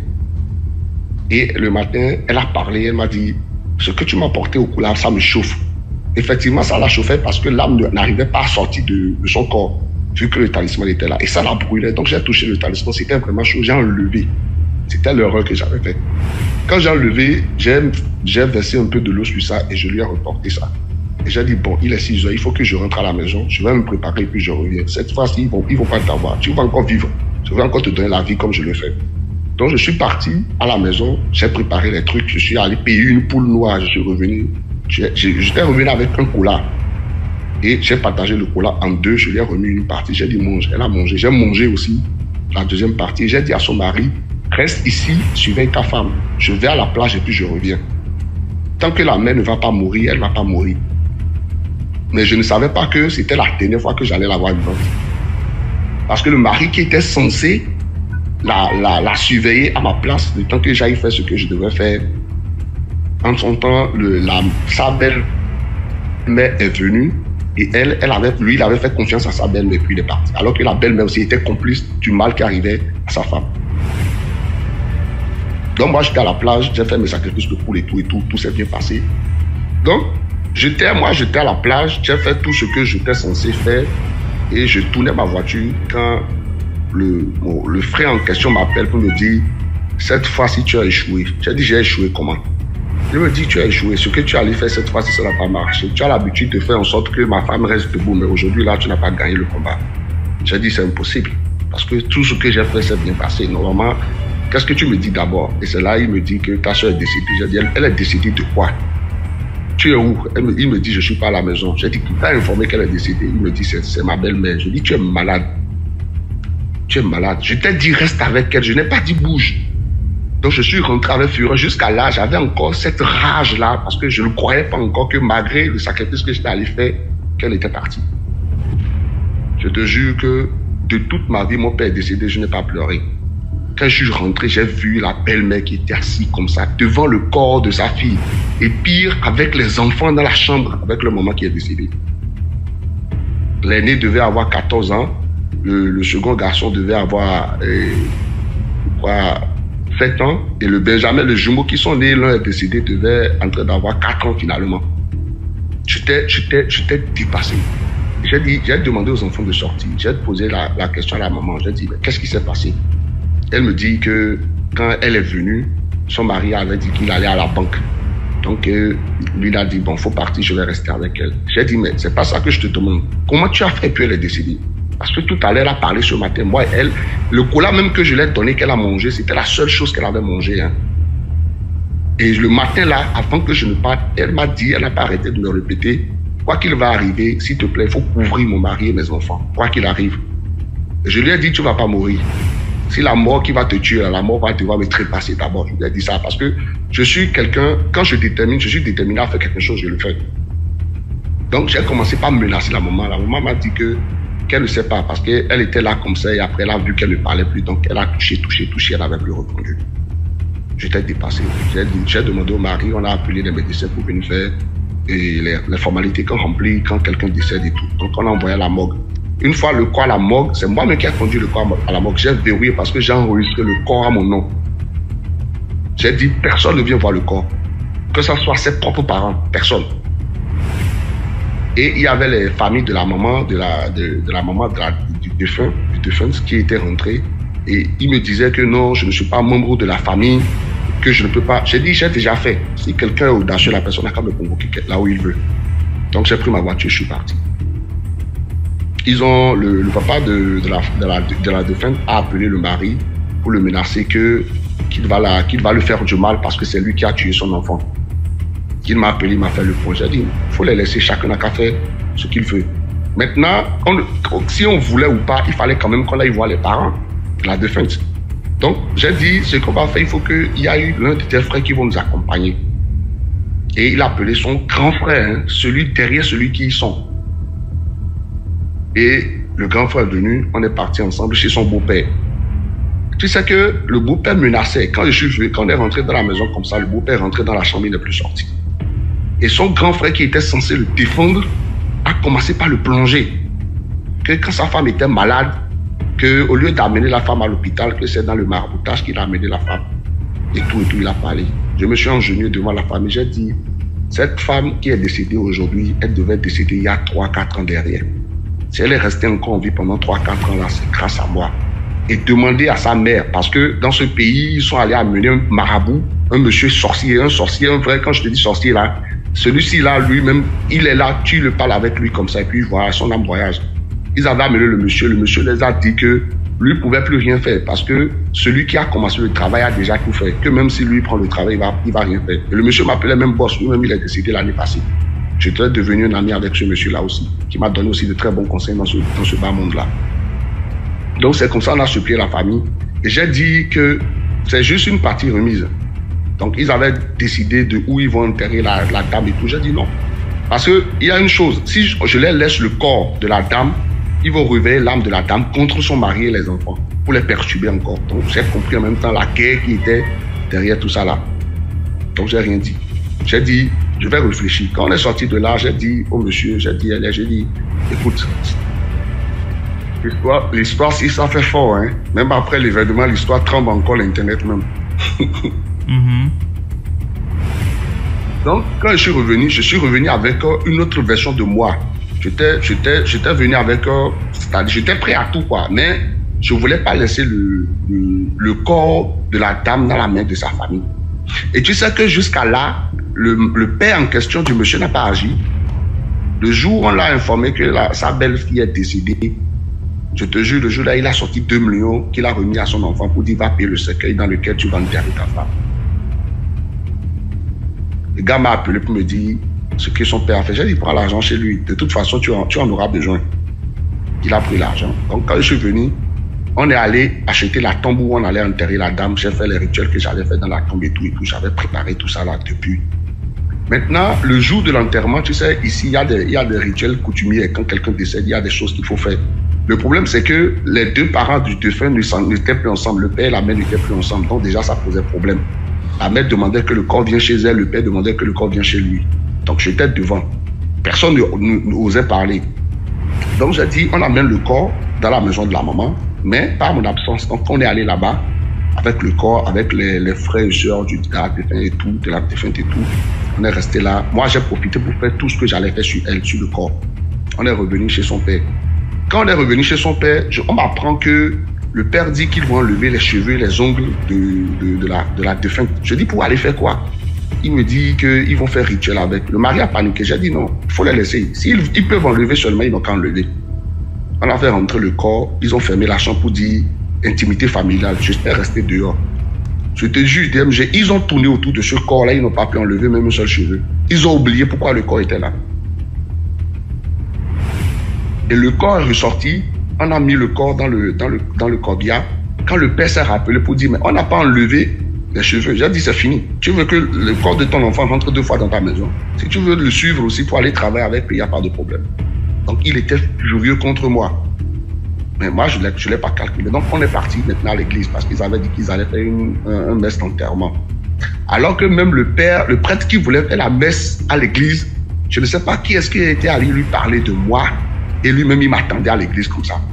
Et le matin, elle a parlé, elle m'a dit, ce que tu m'as porté au cou là, ça me chauffe. Effectivement, ça la chauffait parce que l'âme n'arrivait pas à sortir de, de son corps, vu que le talisman était là. Et ça la brûlait. Donc j'ai touché le talisman, c'était vraiment chaud. J'ai enlevé. C'était l'erreur que j'avais faite. Quand j'ai enlevé, j'ai, j'ai versé un peu de l'eau sur ça et je lui ai reporté ça. Et j'ai dit, bon, il est six heures, il faut que je rentre à la maison. Je vais me préparer et puis je reviens. Cette fois-ci, ils ne vont, ils vont pas t'avoir. Tu vas encore vivre. Je vais encore te donner la vie comme je l'ai fait. Donc je suis parti à la maison, j'ai préparé les trucs, je suis allé payer une poule noire, je suis revenu. J'étais revenu avec un cola. Et j'ai partagé le cola en deux, je lui ai remis une partie, j'ai dit mange, elle a mangé. J'ai mangé aussi la deuxième partie, j'ai dit à son mari, reste ici, surveille ta femme. Je vais à la plage et puis je reviens. Tant que la mère ne va pas mourir, elle ne va pas mourir. Mais je ne savais pas que c'était la dernière fois que j'allais la voir vivante. Parce que le mari qui était censé la, la, la surveiller à ma place, le temps que j'aille faire ce que je devais faire, en son temps, le, la, sa belle-mère est venue et elle, elle avait, lui, il avait fait confiance à sa belle-mère puis il est parti. Alors que la belle-mère aussi était complice du mal qui arrivait à sa femme. Donc moi, j'étais à la plage, j'ai fait mes sacrifices de poule et tout et tout, tout s'est bien passé. Donc, j'étais, moi, j'étais à la plage, j'ai fait tout ce que j'étais censé faire et je tournais ma voiture quand le, bon, le frère en question m'appelle pour me dire « Cette fois-ci, tu as échoué. » J'ai dit « J'ai échoué comment ?» Il me dit « Tu as échoué. Ce que tu allais faire cette fois-ci, ça n'a pas marché. Tu as l'habitude de faire en sorte que ma femme reste debout, mais aujourd'hui, là, tu n'as pas gagné le combat. » J'ai dit « C'est impossible. Parce que tout ce que j'ai fait s'est bien passé. Normalement, qu'est-ce que tu me dis d'abord ?» Et c'est là il me dit que ta soeur est décédée. J'ai dit « Elle est décédée de quoi ?» Tu es où? Elle me, il me dit, je ne suis pas à la maison. J'ai dit, qui t'a informé qu'elle est décédée? Il me dit, c'est ma belle-mère. Je dis, tu es malade. Tu es malade. Je t'ai dit, reste avec elle. Je n'ai pas dit, bouge. Donc, je suis rentré avec fureur. Jusqu'à là, j'avais encore cette rage-là, parce que je ne croyais pas encore que malgré le sacrifice que j'étais allé faire, qu'elle était partie. Je te jure que de toute ma vie, mon père est décédé, je n'ai pas pleuré. Quand je suis rentré, j'ai vu la belle-mère qui était assise comme ça, devant le corps de sa fille. Et pire, avec les enfants dans la chambre, avec le maman qui est décédé. L'aîné devait avoir quatorze ans. Le, le second garçon devait avoir euh, quoi, sept ans. Et le Benjamin, le jumeau qui sont nés, l'un est décédé, devait en train d'avoir quatre ans finalement. J'étais, j'étais, j'étais dépassé. J'ai dit, j'ai demandé aux enfants de sortir. J'ai posé la, la question à la maman. J'ai dit, qu'est-ce qui s'est passé? Elle me dit que quand elle est venue, son mari avait dit qu'il allait à la banque. Donc, euh, lui, il a dit, bon, faut partir, je vais rester avec elle. J'ai dit, mais c'est pas ça que je te demande. Comment tu as fait puis elle est décédée? Parce que tout à l'heure, elle a parlé ce matin. Moi, elle, le cola même que je lui ai donné, qu'elle a mangé, c'était la seule chose qu'elle avait mangé. Hein. Et le matin, là, avant que je ne parte, elle m'a dit, elle n'a pas arrêté de me répéter, quoi qu'il va arriver, s'il te plaît, il faut couvrir mon mari et mes enfants. Quoi qu'il arrive. Et je lui ai dit, tu ne vas pas mourir. C'est la mort qui va te tuer, la mort va devoir me trépasser d'abord. Je lui ai dit ça parce que je suis quelqu'un, quand je détermine, je suis déterminé à faire quelque chose, je le fais. Donc j'ai commencé par menacer la maman. La maman m'a dit que qu'elle ne sait pas parce qu'elle était là comme ça et après elle a vu qu'elle ne parlait plus. Donc elle a touché, touché, touché, elle n'avait plus répondu. J'étais dépassé. J'ai demandé au mari, on a appelé les médecins pour venir faire et les, les formalités qu'on remplit quand quelqu'un décède et tout. Donc on a envoyé à la morgue. Une fois le corps à la morgue, c'est moi-même qui ai conduit le corps à la morgue. J'ai verrouillé parce que j'ai enregistré le corps à mon nom. J'ai dit, personne ne vient voir le corps. Que ce soit ses propres parents, personne. Et il y avait les familles de la maman, de la, de, de la maman de la, du défunt, du défunt qui étaient rentrés. Et ils me disaient que non, je ne suis pas membre de la famille, que je ne peux pas. J'ai dit, j'ai déjà fait. Si quelqu'un est audacieux, la personne n'a qu'à me convoquer là où il veut. Donc j'ai pris ma voiture, je suis parti. Ils ont, le, le papa de, de, la, de, la, de la défunte a appelé le mari pour le menacer que, qu'il va, la, qu'il va lui faire du mal parce que c'est lui qui a tué son enfant. Il m'a appelé, il m'a fait le point. J'ai dit, il faut les laisser, chacun n'a qu'à faire ce qu'il veut. Maintenant, on, si on voulait ou pas, il fallait quand même qu'on aille voir les parents de la défunte. Donc, j'ai dit, ce qu'on va faire, il faut qu'il y ait l'un de tes frères qui vont nous accompagner. Et il a appelé son grand frère, hein, celui derrière celui qui y sont. Et le grand frère est venu, on est parti ensemble chez son beau-père. Tu sais que le beau-père menaçait. Quand je suis venu, quand on est rentré dans la maison comme ça, le beau-père est rentré dans la chambre, il n'est plus sorti. Et son grand frère qui était censé le défendre a commencé par le plonger. Que quand sa femme était malade, qu'au lieu d'amener la femme à l'hôpital, que c'est dans le maraboutage qu'il a amené la femme. Et tout et tout, il a parlé. Je me suis engenouillé devant la famille, j'ai dit, cette femme qui est décédée aujourd'hui, elle devait décéder il y a trois quatre ans derrière. Si elle est restée encore en vie pendant trois quatre ans là, c'est grâce à moi. Et demander à sa mère, parce que dans ce pays, ils sont allés amener un marabout, un monsieur sorcier, un sorcier, un vrai, quand je te dis sorcier là, celui-ci là, lui-même, il est là, tu le parles avec lui comme ça, et puis voilà, son âme voyage. Ils avaient amené le monsieur, le monsieur les a dit que lui ne pouvait plus rien faire, parce que celui qui a commencé le travail a déjà tout fait, que même si lui prend le travail, il va, il va rien faire. Et le monsieur m'appelait même boss, lui-même il est décédé l'année passée. J'étais devenu un ami avec ce monsieur-là aussi, qui m'a donné aussi de très bons conseils dans ce, dans ce bas monde-là. Donc c'est comme ça qu'on a supplié la famille. Et j'ai dit que c'est juste une partie remise. Donc ils avaient décidé de où ils vont enterrer la, la dame et tout. J'ai dit non. Parce qu'il y a une chose, si je, je les laisse le corps de la dame, ils vont réveiller l'âme de la dame contre son mari et les enfants, pour les perturber encore. Donc j'ai compris en même temps la guerre qui était derrière tout ça là. Donc j'ai rien dit. J'ai dit, je vais réfléchir. Quand on est sorti de là, j'ai dit au monsieur, j'ai dit, j'ai dit, écoute, l'histoire, l'histoire, si ça fait fort, hein, même après l'événement, l'histoire tremble encore l'Internet même. Mm-hmm. Donc, quand je suis revenu, je suis revenu avec une autre version de moi. J'étais, j'étais, j'étais venu avec, c'est-à-dire, j'étais prêt à tout, quoi, mais je ne voulais pas laisser le, le, le corps de la dame dans la main de sa famille. Et tu sais que jusqu'à là, le, le père en question du monsieur n'a pas agi. Le jour où on l'a informé que la, sa belle-fille est décédée, je te jure, le jour-là, il a sorti deux millions qu'il a remis à son enfant pour dire, va payer le cercueil dans lequel tu vas enterrer ta femme. Le gars m'a appelé pour me dire ce que son père a fait. J'ai dit, prends l'argent chez lui. De toute façon, tu en, tu en auras besoin. Il a pris l'argent. Donc, quand je suis venu, On est allé acheter la tombe où on allait enterrer la dame. J'ai fait les rituels que j'avais fait dans la tombe et tout et tout. J'avais préparé tout ça là depuis. Maintenant, le jour de l'enterrement, tu sais, ici, il y a des, il y a des rituels coutumiers. Quand quelqu'un décède, il y a des choses qu'il faut faire. Le problème, c'est que les deux parents du défunt n'étaient plus ensemble. Le père et la mère n'étaient plus ensemble. Donc déjà, ça posait problème. La mère demandait que le corps vienne chez elle. Le père demandait que le corps vienne chez lui. Donc j'étais devant. Personne n'osait parler. Donc j'ai dit, on amène le corps dans la maison de la maman, mais par mon absence. Donc on est allé là-bas avec le corps, avec les, les frères et sœurs du défunt et tout, de la défunte et tout. On est resté là. Moi, j'ai profité pour faire tout ce que j'allais faire sur elle, sur le corps. On est revenu chez son père. Quand on est revenu chez son père, je, on m'apprend que le père dit qu'ils vont enlever les cheveux, les ongles de, de, de, la, de la défunte. Je dis, pour aller faire quoi? Il me dit qu'ils vont faire rituel avec. Le mari a paniqué. J'ai dit non, il faut les laisser. S'ils ils peuvent enlever seulement, ils n'ont qu'à enlever. On a fait rentrer le corps. Ils ont fermé la chambre pour dire intimité familiale. J'étais resté dehors. Je te jure, D M G, ils ont tourné autour de ce corps-là. Ils n'ont pas pu enlever même un seul cheveu. Ils ont oublié pourquoi le corps était là. Et le corps est ressorti. On a mis le corps dans le, dans le, dans le corbillard. Quand le père s'est rappelé pour dire, mais on n'a pas enlevé les cheveux. J'ai dit, c'est fini. Tu veux que le corps de ton enfant rentre deux fois dans ta maison. Si tu veux le suivre aussi pour aller travailler avec, il n'y a pas de problème. Donc, il était furieux contre moi. Mais moi, je ne l'ai pas calculé. Donc, on est parti maintenant à l'église parce qu'ils avaient dit qu'ils allaient faire une, un, un messe d'enterrement. Alors que même le père, le prêtre qui voulait faire la messe à l'église, je ne sais pas qui est-ce qui était allé lui parler de moi. Et lui-même, il m'attendait à l'église comme ça.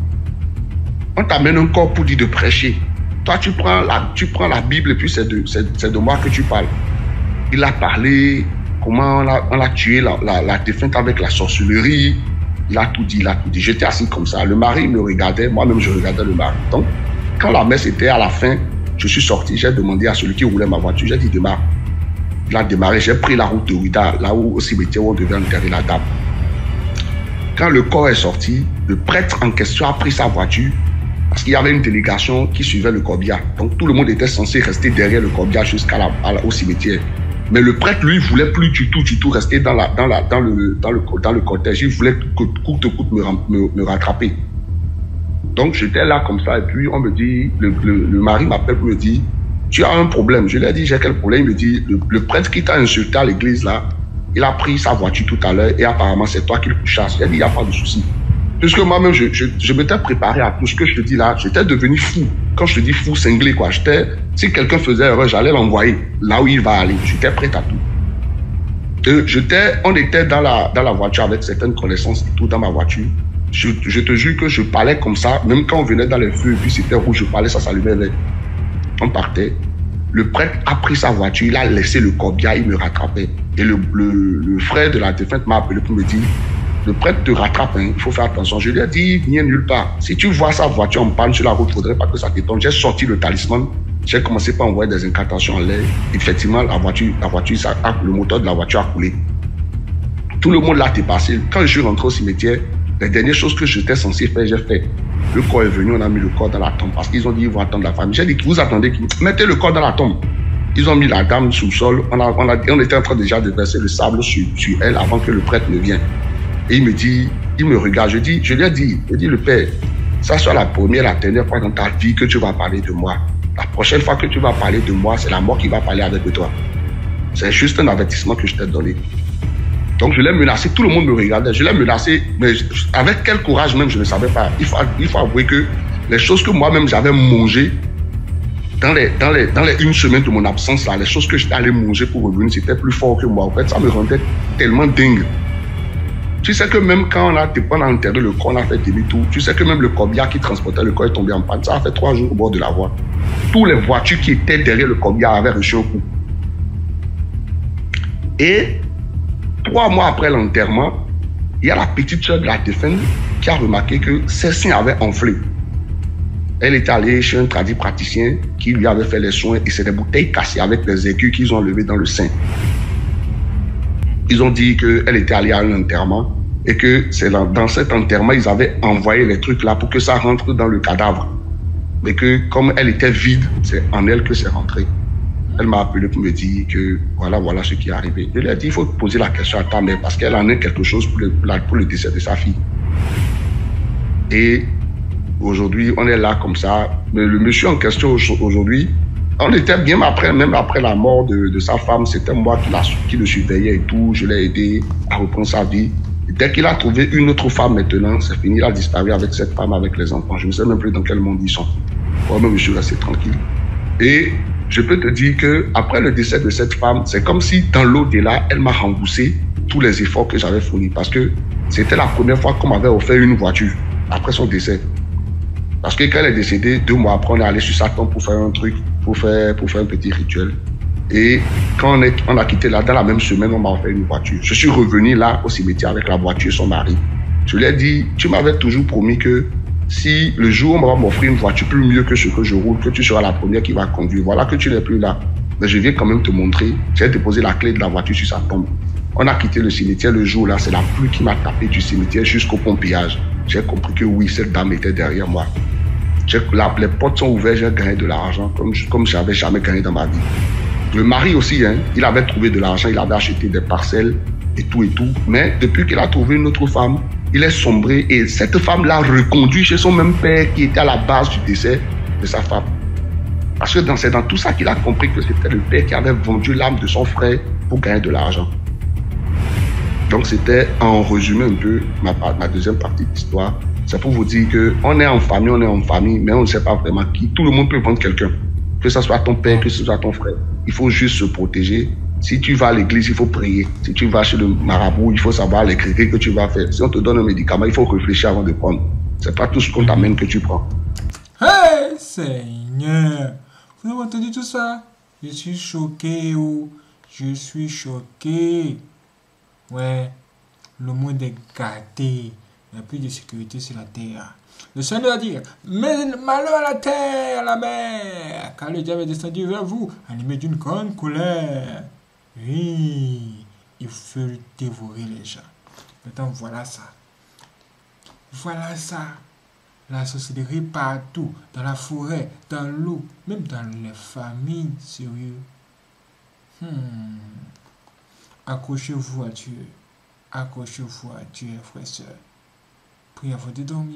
On t'amène un corps pour dire de prêcher. Toi, tu prends la, tu prends la Bible et puis c'est de, de moi que tu parles. Il a parlé comment on a, on a tué la, la, la défunte avec la sorcellerie. Il a tout dit, il a tout dit. J'étais assis comme ça. Le mari me regardait, moi-même je regardais le mari. Donc, quand la messe était à la fin, je suis sorti, j'ai demandé à celui qui roulait ma voiture, j'ai dit démarre. Il a démarré, j'ai pris la route de Ouida, là où au cimetière où on devait enterrer la dame. Quand le corps est sorti, le prêtre en question a pris sa voiture parce qu'il y avait une délégation qui suivait le corbillard. Donc tout le monde était censé rester derrière le corbillard jusqu'à la, à la, au cimetière. Mais le prêtre, lui, voulait plus du tout, du tout rester dans, la, dans, la, dans, le, dans, le, dans le cortège. Il voulait coûte que coûte me, me, me rattraper. Donc j'étais là comme ça et puis on me dit, le, le, le mari m'appelle pour me dire, tu as un problème. Je lui ai dit, j'ai quel problème? Il me dit, le, le prêtre qui t'a insulté à l'église là, il a pris sa voiture tout à l'heure et apparemment c'est toi qui le chasse. Il a dit, il n'y a pas de souci. Puisque moi-même, je, je, je m'étais préparé à tout ce que je te dis là. J'étais devenu fou. Quand je te dis fou, cinglé quoi. Si quelqu'un faisait erreur, j'allais l'envoyer là où il va aller. J'étais prêt à tout. Et j'étais, on était dans la, dans la voiture avec certaines connaissances et tout dans ma voiture. Je, je te jure que je parlais comme ça. Même quand on venait dans les feux et puis c'était rouge, je parlais, ça s'allumait vert. On partait. Le prêtre a pris sa voiture, il a laissé le corbillard, il me rattrapait. Et le, le, le frère de la défunte m'a appelé pour me dire, le prêtre te rattrape, hein, il faut faire attention. Je lui ai dit, viens nulle part. Si tu vois sa voiture en panne sur la route, il ne faudrait pas que ça t'étonne. J'ai sorti le talisman, j'ai commencé par envoyer des incantations en l'air. Effectivement, la voiture, la voiture ça, le moteur de la voiture a coulé. Tout le monde l'a dépassé. Quand je suis rentré au cimetière, les dernières choses que j'étais censé faire, j'ai fait. Le corps est venu, on a mis le corps dans la tombe parce qu'ils ont dit, ils vont attendre la famille. J'ai dit, vous attendez, mettez le corps dans la tombe. Ils ont mis la dame sous le sol. On, a, on, a, on était en train déjà de verser le sable sur, sur elle avant que le prêtre ne vienne. Et il me dit, il me regarde, je, dis, je lui ai dit, je dis, le père, ça soit la première, la dernière fois dans ta vie que tu vas parler de moi. La prochaine fois que tu vas parler de moi, c'est la mort qui va parler avec toi. C'est juste un avertissement que je t'ai donné. Donc je l'ai menacé, tout le monde me regardait, je l'ai menacé, mais avec quel courage même, je ne savais pas. Il faut, il faut avouer que les choses que moi-même j'avais mangées dans les, dans, les, dans les une semaine de mon absence, là, les choses que j'étais allé manger pour revenir, c'était plus fort que moi. En fait, ça me rendait tellement dingue. Tu sais que même quand on a, on a enterré le corps, on a fait demi-tour, tu sais que même le corbillard qui transportait le corps est tombé en panne. Ça a fait trois jours au bord de la voie. Toutes les voitures qui étaient derrière le corbillard avaient reçu un coup. Et trois mois après l'enterrement, il y a la petite soeur de la défunte qui a remarqué que ses seins avaient enflé. Elle était allée chez un tradit praticien qui lui avait fait les soins et c'est des bouteilles cassées avec des écus qu'ils ont enlevées dans le sein. Ils ont dit qu'elle était allée à un enterrement et que c'est dans, dans cet enterrement, ils avaient envoyé les trucs là pour que ça rentre dans le cadavre. Mais que comme elle était vide, c'est en elle que c'est rentré. Elle m'a appelé pour me dire que voilà, voilà ce qui est arrivé. Je lui ai dit, il faut poser la question à ta mère parce qu'elle en a quelque chose pour le, pour le décès de sa fille. Et Aujourd'hui, on est là comme ça. Mais le monsieur en question aujourd'hui, on était bien après, même après la mort de, de sa femme, c'était moi qui, la, qui le surveillais et tout. Je l'ai aidé à reprendre sa vie. Et dès qu'il a trouvé une autre femme maintenant, c'est fini, il a disparu avec cette femme, avec les enfants. Je ne sais même plus dans quel monde ils sont. Moi-même, je suis resté tranquille. Et je peux te dire qu'après le décès de cette femme, c'est comme si dans l'au-delà, elle m'a remboursé tous les efforts que j'avais fournis. Parce que c'était la première fois qu'on m'avait offert une voiture après son décès. Parce que quand elle est décédée, deux mois après, on est allé sur sa tombe pour faire un truc, pour faire, pour faire un petit rituel. Et quand on, est, on a quitté là, dans la même semaine, on m'a offert une voiture. Je suis revenu là au cimetière avec la voiture, son mari. Je lui ai dit, tu m'avais toujours promis que si le jour où on va m'offrir une voiture plus mieux que ce que je roule, que tu seras la première qui va conduire. Voilà que tu n'es plus là. Mais je viens quand même te montrer. J'ai déposé la clé de la voiture sur sa tombe. On a quitté le cimetière le jour là, c'est la pluie qui m'a tapé du cimetière jusqu'au pompillage. J'ai compris que oui, cette dame était derrière moi. La, les portes sont ouvertes, j'ai gagné de l'argent comme, comme je n'avais jamais gagné dans ma vie. Le mari aussi, hein, il avait trouvé de l'argent, il avait acheté des parcelles et tout et tout. Mais depuis qu'il a trouvé une autre femme, il est sombré et cette femme l'a reconduit chez son même père qui était à la base du décès de sa femme. Parce que c'est dans tout ça qu'il a compris que c'était le père qui avait vendu l'âme de son frère pour gagner de l'argent. Donc c'était en résumé un peu ma, ma deuxième partie de l'histoire. C'est pour vous dire qu'on est en famille, on est en famille, mais on ne sait pas vraiment qui. Tout le monde peut prendre quelqu'un. Que ce soit ton père, que ce soit ton frère. Il faut juste se protéger. Si tu vas à l'église, il faut prier. Si tu vas chez le marabout, il faut savoir les critères que tu vas faire. Si on te donne un médicament, il faut réfléchir avant de prendre. C'est pas tout ce qu'on t'amène que tu prends. Hey Seigneur! Vous avez entendu tout ça? Je suis choqué, oh. Je suis choqué. Ouais, le monde est gâté. Il n'y a plus de sécurité sur la terre. Le Seigneur dit, mais malheur à la terre, à la mer, car le diable est descendu vers vous, animé d'une grande colère. Oui, il veut dévorer les gens. Maintenant, voilà ça. Voilà ça. La sorcellerie partout, dans la forêt, dans l'eau, même dans les familles, sérieux. Hmm. Accrochez-vous à Dieu. Accrochez-vous à Dieu, frères et sœurs. Priez avant de dormir.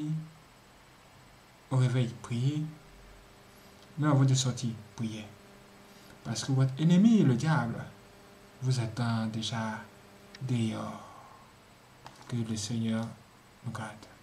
Au réveil, priez. Mais avant de sortir, priez. Parce que votre ennemi, le diable, vous attend déjà dehors. Que le Seigneur nous garde.